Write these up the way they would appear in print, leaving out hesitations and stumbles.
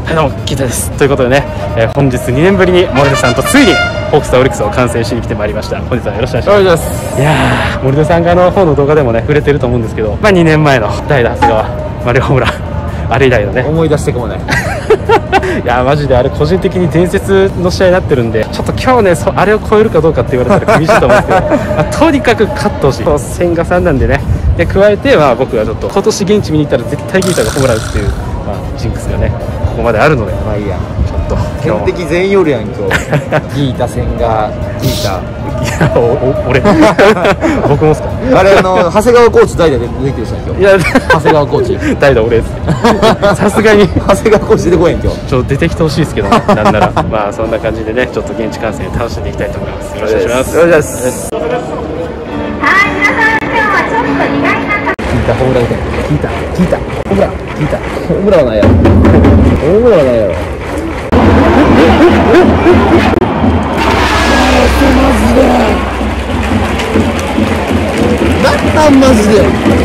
はい、どうもキータです。ということでね、本日2年ぶりに森田さんとついにホークスとオリックスを観戦しに来てまいりました。本日はよろしくお願いします。いやー、森田さんが方の動画でもね触れてると思うんですけど、2年前の代打長谷川、両村あれ以来のね、 思い出してかもねいやーマジであれ個人的に伝説の試合になってるんで、ちょっと今日ねあれを超えるかどうかって言われたら厳しいと思うんですけど、とにかく勝ってほしい。千賀さんなんでね。で加えて僕はちょっと今年現地見に行ったら絶対ギータがホームラン打つっていう、ジンクスがねここまであるので、 まあいいや、 ちょっと天敵全員おるやん今日ギータ千賀ギータ俺僕もっすか。 あれ長谷川コーチ代打で出てきてた今日。 いや長谷川コーチ代打俺ですさすがに長谷川コーチ出てこいん今日。 ちょっと出てきてほしいですけど、ね、なんならまあそんな感じでね、ちょっと現地観戦楽しんでいきたいと思います。よろしくお願いします。 よろしくお願いします。 はい、皆さん今日はちょっと意外な聞いたホームラン打て聞いたホームラン聞いたホームランはないやろホームランはないやろ。マジでなんマジで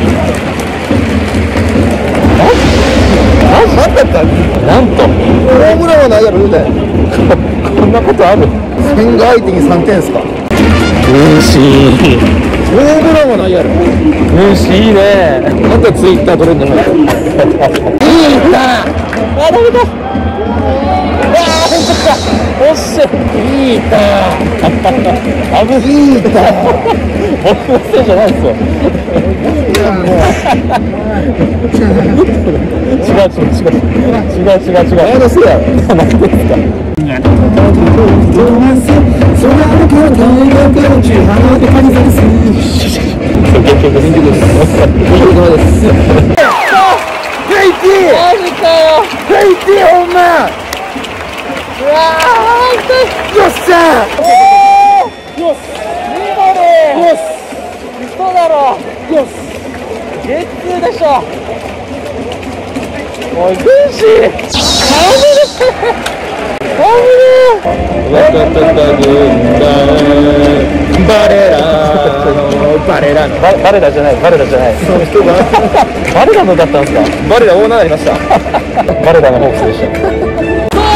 なんとホームランはないやろ言うてこんなことある。 千賀相手に3点ですか。 嬉しい。 ホームランはないやろ。 嬉しいね。 またツイッタートレンド入った。いいか。 ダメだ。本当か。おっしゃ。いいか。 いいか。 僕のせいじゃないですよ。違う。 前のせいやろ。 何ですか。 バレラじゃない。 その人がバレラのだったんですか。 バレラオーナーになりました。 バレラのホークスでした。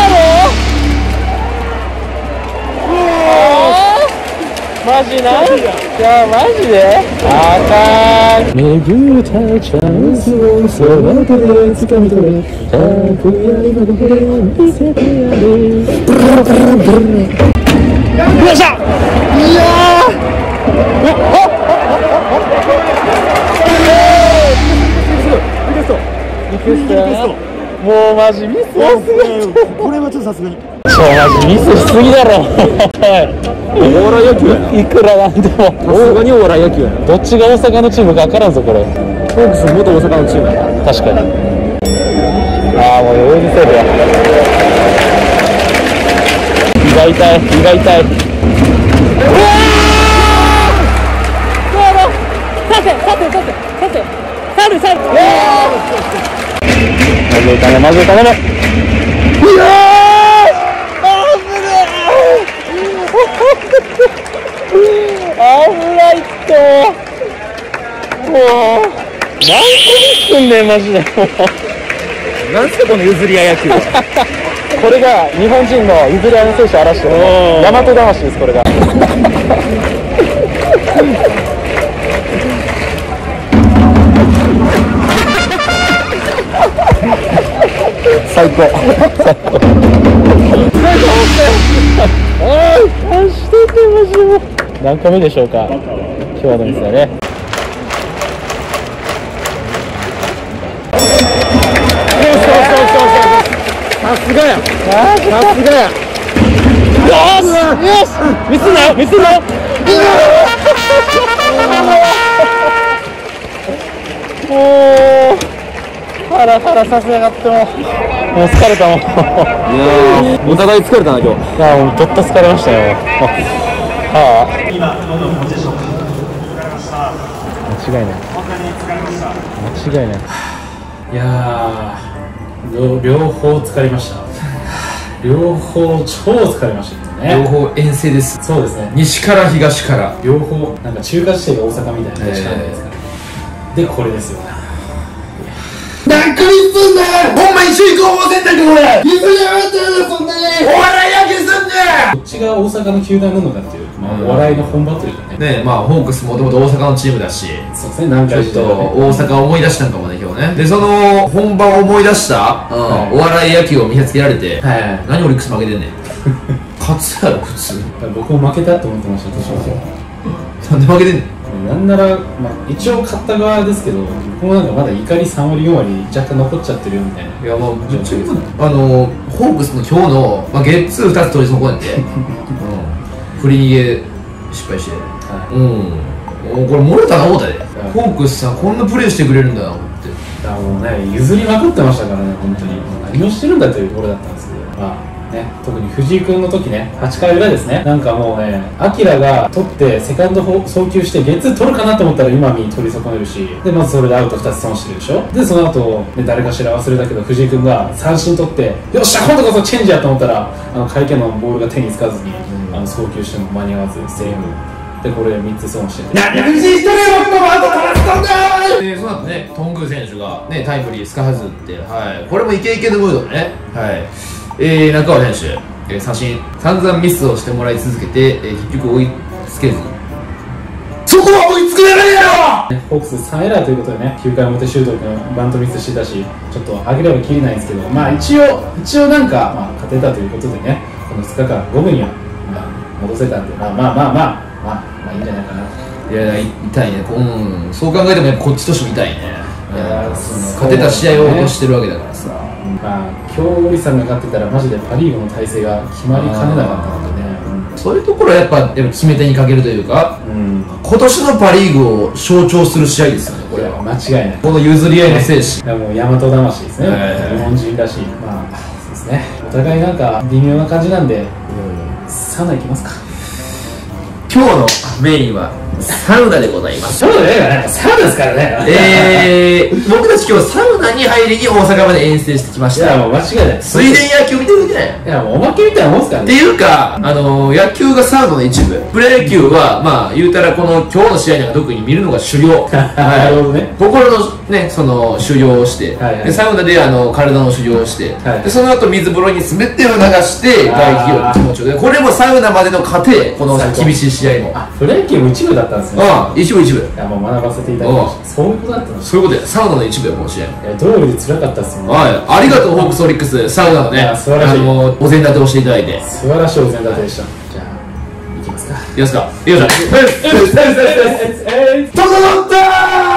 マジな。いやマジであかん。巡ったチャンスをその手で掴み取れ、たくやりのどこで見せてやる。よっしゃ。いやもうマジミスこれはちょっとさすがにマジミスしすぎだろお笑い野球やな。 いくらなんでもさすがにお笑い野球やな。 どっちが大阪のチームか分からんぞこれ。 ホークス元大阪のチームやな。 確かに。ああもう余裕セーフや。胃が痛い。うわー、さてまずい頼む。いや危ないって。もう何個すんねんマジで。 なんすかこの譲り合い野球これが日本人の譲り合いの選手を表してる大和魂です。これが最高。おい何してんねんマジで。もう何個目でしょうか今日のミスだね。 さすがや。 よしミスんなよ。もうハラさせやがってもう疲れたもん。いやーお互い疲れたな今日。 いやもうどっと疲れましたよ。はあ今どのポジションか疲れました。 間違いない。 本当に疲れました。 間違いない。いやー両方疲れました。両方超疲れましたけどね。 両方遠征です。 そうですね。 西から東から両方なんか中華地点が大阪みたいな感じなんですかね。でこれですよ。 何回すんだよ。ほんま一緒に行こう思ってんだけど俺。譲阪の球団なのかっていう、まあ、お笑いの本場というかね。 ね、まあホークスもともと大阪のチームだし、 そうですね、何ちょっと回大阪を思い出したんかもね今日ね。でその本場を思い出した、お笑い野球を見せつけられて、何オリックス負けてんねん。勝つやろ普通。 僕も負けたと思ってました、年は。 なんで負けてんねん。 なんなら、まあ、一応勝った側ですけど、僕もなんかまだ怒り3割4割若干残っちゃってるよみたいな。 いやまあぶっちゃけホークスの今日の、まあ、ゲッツー2つ取り損ねて、振り逃げ失敗して、もうこれ漏れたな思ったで、ホークスさんこんなプレーしてくれるんだな思って。 もうね、譲りまくってましたからね、本当に。何をしてるんだというところだったんですけど、まあね、特に藤井君の時ね、8回裏ですね、なんかもうね、明が取ってセカンド送球してゲッツー取るかなと思ったら今見取り損ねるし、でまずそれでアウト2つ損してるでしょ。でその後、ね、誰かしら忘れたけど藤井君が三振取って、よっしゃ今度こそチェンジやと思ったら会見のボールが手につかずに、送球しても間に合わずセーフで、これ3つ損してて、 何藤井してるよこの後取らせたんだー。でその後ね、頓宮選手がねタイムリーすかはずって、はい、これもイケイケのムードでね、はい、中川選手、三振、散々ミスをしてもらい続けて、結局追いつけず、そこは追いつけられないよ。 ホークス3エラーということでね、9回表シュート君バントミスしてたし、ちょっと上げればきりないんですけど、まあ一応なんか、まあ、勝てたということでね、この2日間5分には、まあ、戻せたんで、まあいいんじゃないかな。 いや痛いね、そう考えてもやっぱこっちとしても痛いね。勝てた試合を落としてるわけだからさ、 まあ今日森さんが勝ってたらマジでパ・リーグの体制が決まりかねなかったのでね、 そういうところはやっぱ決め手にかけるというか、今年のパ・リーグを象徴する試合ですよね、これは。 間違いない。 この譲り合いの精神、 もう大和魂ですね、日本人らしい。まあそうですね、お互いなんか微妙な感じなんで、サウナ行きますか。 今日のメインはサウナでございます。 そうだね、サウナですからね。 僕たち今日サウナに入りに大阪まで遠征してきました。 いやもう間違いない。 水田野球見てるんじゃない。 いやもうおまけみたいなもんすからね。 っていうか、野球がサウナの一部、プロ野球はまあ言うたらこの今日の試合なんか特に見るのが修行。 なるほどね。 心のね、その修行をして、でサウナで体の修行をして、でその後水風呂に全てを流して外気浴の気持ちをで、これもサウナまでの過程、この厳しい試合も。 プロ野球も一部だったんですね。 一部。いやもう学ばせていただきました。そういうことだったんです。 そういうことで、サウナの一部やこの試合。 ドールで辛かったっすもんね。 ありがとうホークスオリックス、サウナのね、 素晴らしいお膳立てをしていただいて。 素晴らしいお膳立てでした。じゃあ行きますか。 いきますか。よいしょ。 整ったー。